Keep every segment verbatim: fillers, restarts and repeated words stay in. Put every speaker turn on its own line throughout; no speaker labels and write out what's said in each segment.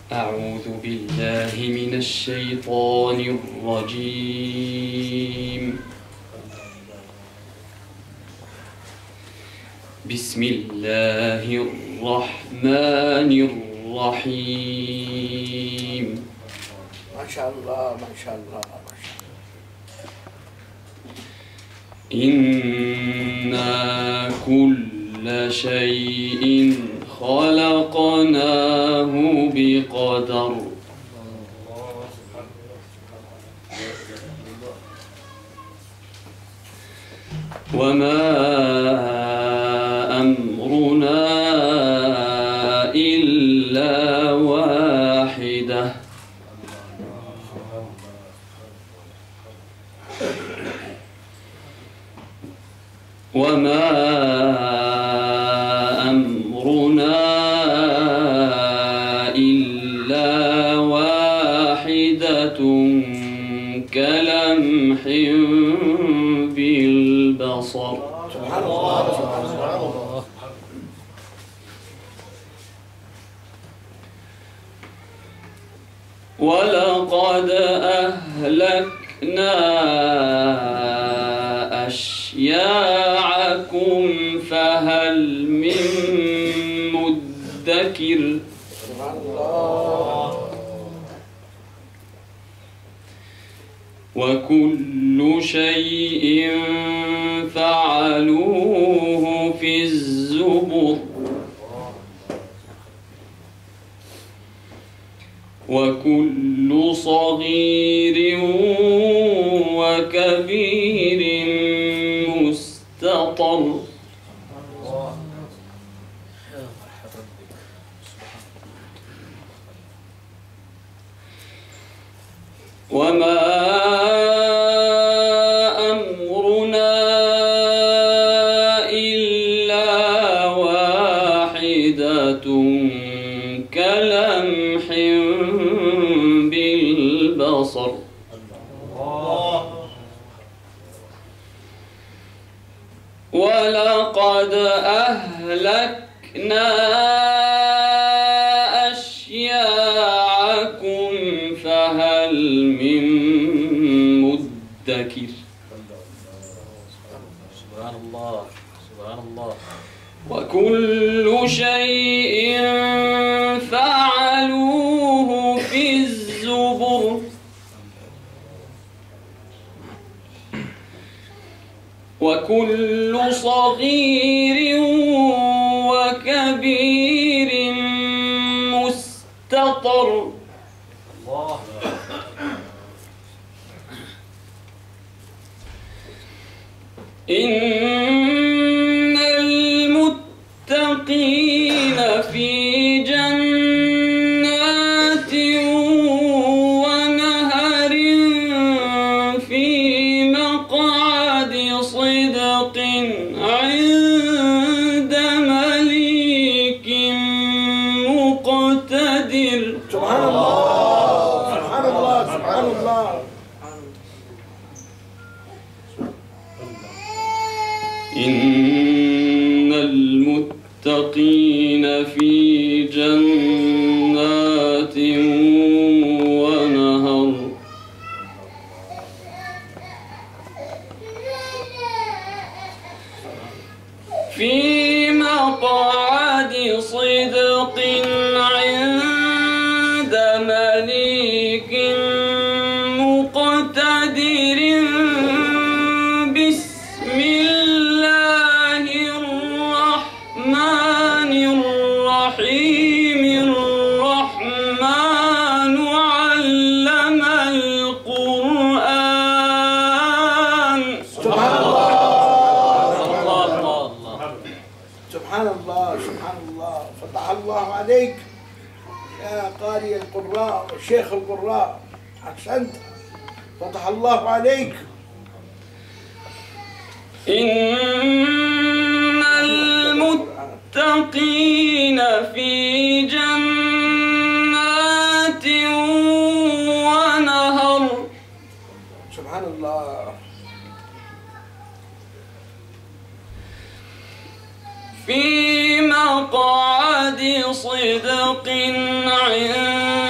أعوذ بالله من الشيطان الرجيم. بسم الله الرحمن الرحيم.
ما شاء الله ما شاء الله ما شاء
الله. إنا كل شيء خلقناه بقدر. وما أمرنا إلا واحدة وما أمرنا إلا واحدة كلمح بالبصر.
سبحان الله سبحان الله.
ولقد أهلكنا أشياعكم فهل من مدكر.
سبحان الله.
وكل شيء فعلوه في الزبر. وكل صغير وكبير مستطر. وما أمرنا إلا واحدة كلمح بالبصر. ولقد أهلكنا أشياعكم فهل من مدكر.
سبحان الله سبحان الله.
وكل شيء فعلوه في الزبر. وكل صغير وكبير مستطر.
الله.
إن المتقين في جنات ونهر في مقعد صدق عند مليك مقتدر.
سبحان الله سبحان الله سبحان الله.
إن المتقين في جنات ونهر في مقعد صدق عند مليك مقتدر. بسم الله الرحمن الرحيم. الرحمن علم القرآن.
سبحان الله
الله الله.
سبحان الله سبحان الله. فتح الله عليك يا قارئ القراء وشيخ القراء. أحسنت. فتح الله عليك.
إن المتقين في جنات ونهر.
سبحان الله.
في مقعد صدق عند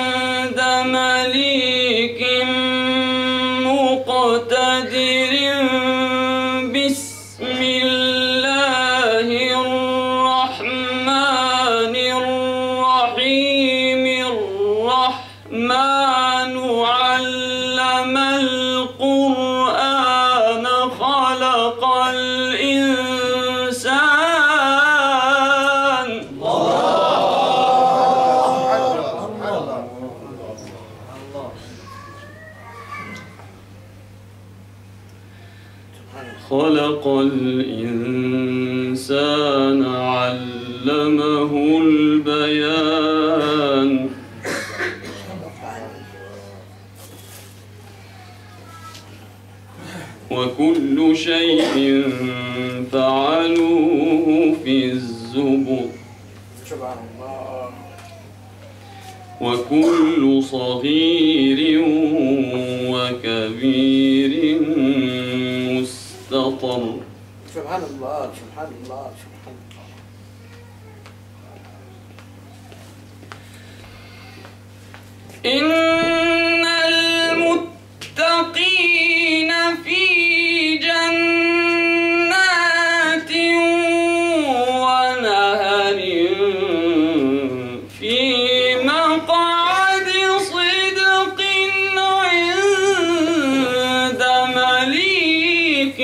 خلق الإنسان علمه البيان وكل شيء فعلوه في الزبر
سبحان الله
وكل صغير وكبير مستطر
سبحان الله سبحان الله سبحان الله.
إن المتقين في جنات ونهر في مقعد صدق عند مليك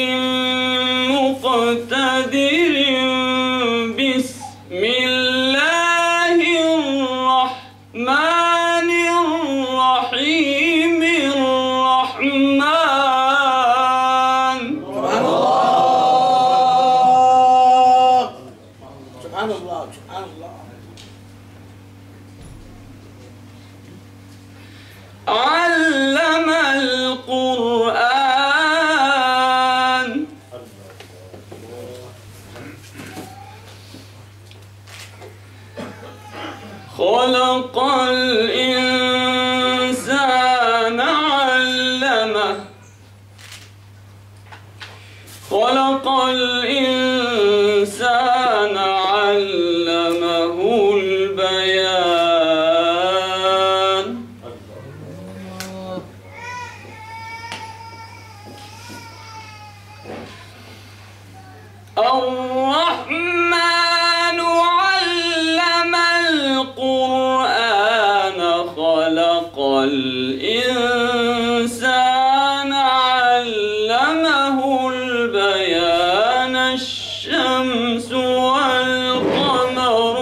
مقتدر بسم الله الرحمن الرحيم الرحمن
سبحان الله سبحان الله سبحان الله.
علم القرآن خلق الإنسان علمه خلق الإنسان علمه البيان الرحمن علم القرآن خلق الإنسان علمه البيان الشمس والقمر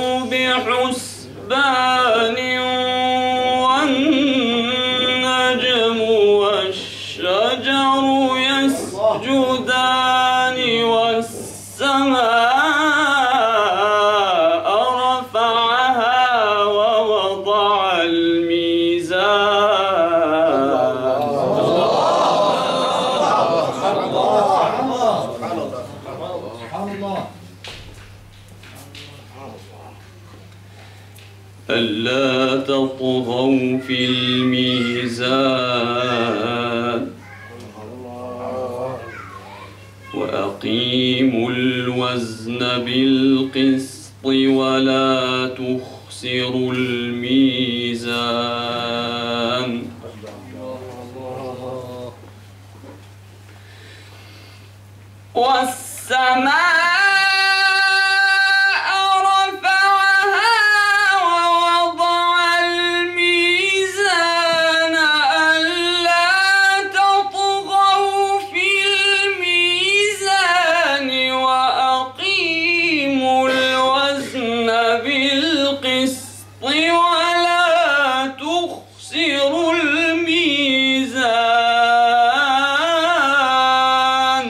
بحسبان والنجم والشجر يسجدان والسماء رفعها ووضع الميزان
سبحان الله سبحان الله.
ألا تطغوا في الميزان وأقيموا الوزن بالقسط ولا تخسروا الميزان والسماء رفعها ووضع الميزان ألا تطغوا في الميزان وأقيموا الوزن بالقسط ولا تخسروا الميزان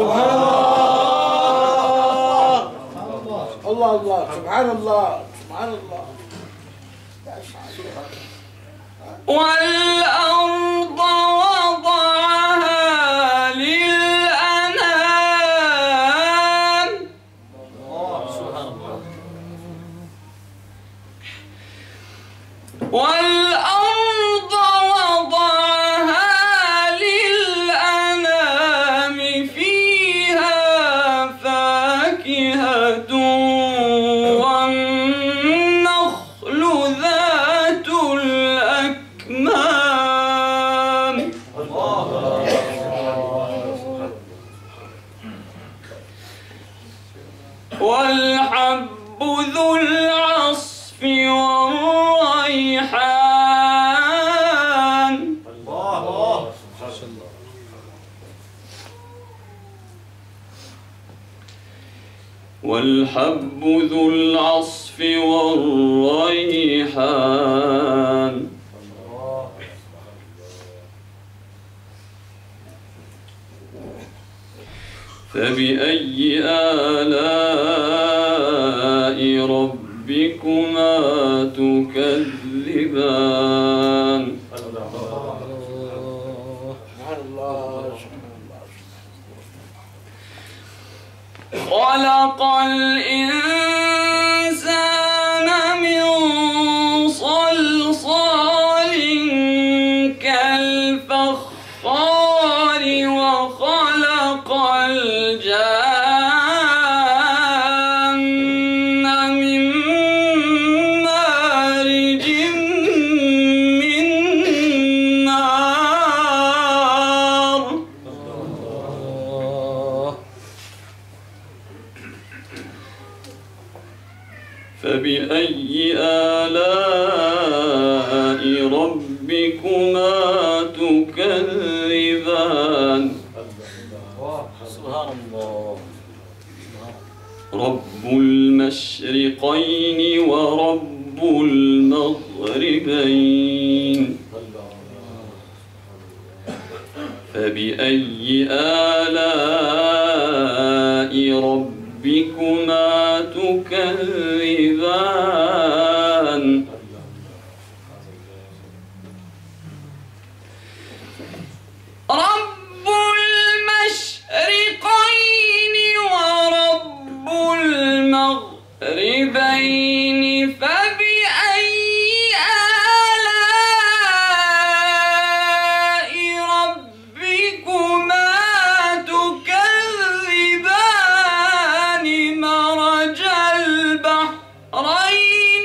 الله الله سبحان الله سبحان الله.
والأرض وضعها للأنام والأرض وضعها للأنام فيها فاكهة والنخل ذات الأكمام والحب ذو العصف والريحان والحب ذو العصف والريحان فبأي آلاء ربكما تكذبان خلق الإنسان من صلصال كالفخار وخلق الجان من مارج من نار فبأي آلاء ربكما تكذبان
سبحان الله.
رب المشرقين ورب المغربين فبأي آلاء ربكما تكذبان رب المشرقين ورب المغربين فبأي آلاء ربكما تكذبان مرج البحرين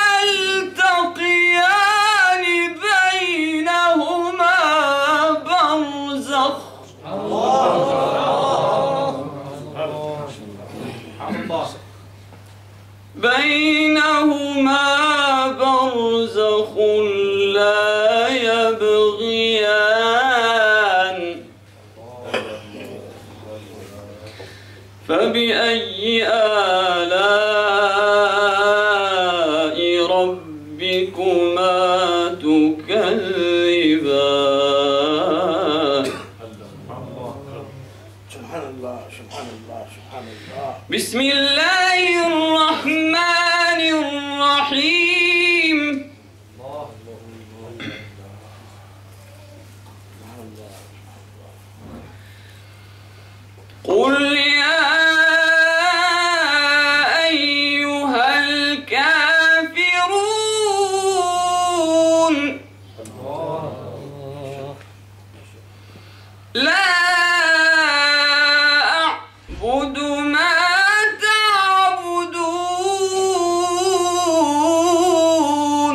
يلتقيان بينهما برزخ بينهما برزخ لا يبغيان فبأي آلاء ربكما تكذبان
سبحان الله سبحان الله سبحان الله.
بسم الله الرحمن الرحيم قل يا أيها الكافرون لا أعبد ما تعبدون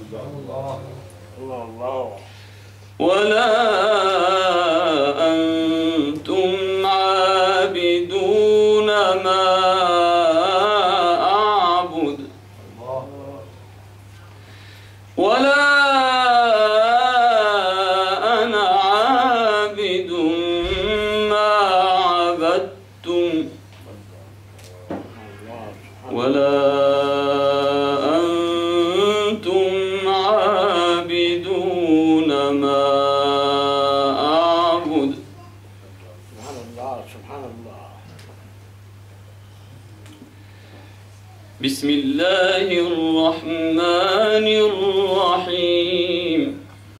ولا أنتم عابدون ما أعبد ولا أنا عابد ما عبدتم ولا أنتم عابدون ما أعبد
سبحان الله سبحان الله.
بسم الله الرحمن الرحيم